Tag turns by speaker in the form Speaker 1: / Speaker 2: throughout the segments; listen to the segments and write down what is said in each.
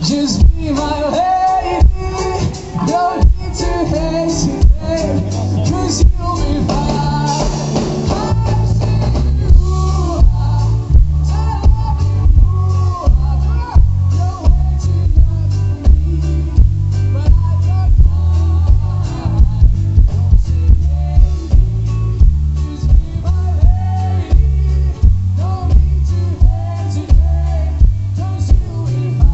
Speaker 1: Just be my lady, no need to hesitate, 'cause you'll be fine. I'm saying you are, I love you, you're way too young for me, but I don't mind. Don't say baby, just be my lady, no need to hesitate, 'cause you'll be fine.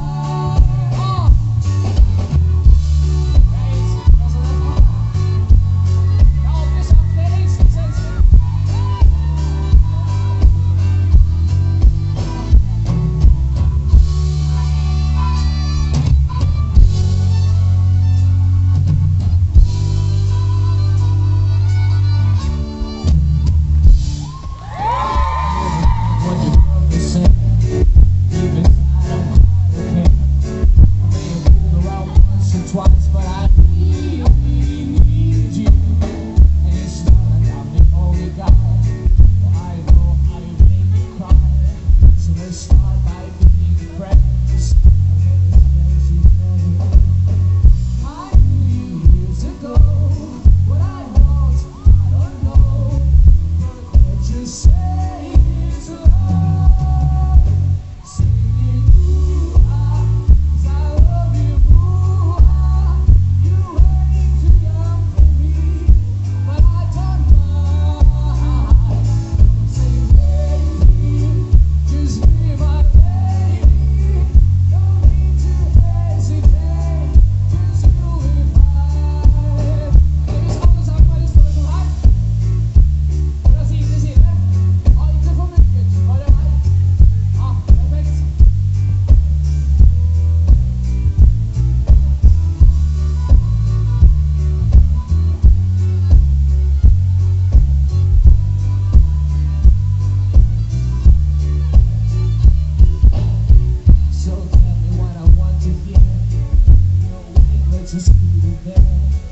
Speaker 1: Twice, but I really need you, and it's not like I'm the only guy. Well, I know how you make me cry, so let's start by being friends. I knew you years ago, what I want, I don't know, but what you say is love. Singing ooh ah, 'cause I love you ooh ah. You way too young for me, but I don't mind. Don't say baby, just be my lady. Don't need to hesitate, 'cause you'll be fine. Deze anders aan mij, dus dat is hard. Ora sì, sì, oh, inte för mycket. Var det här? Ja, perfekt. So tell me what I want to hear. No, let's just keep it there.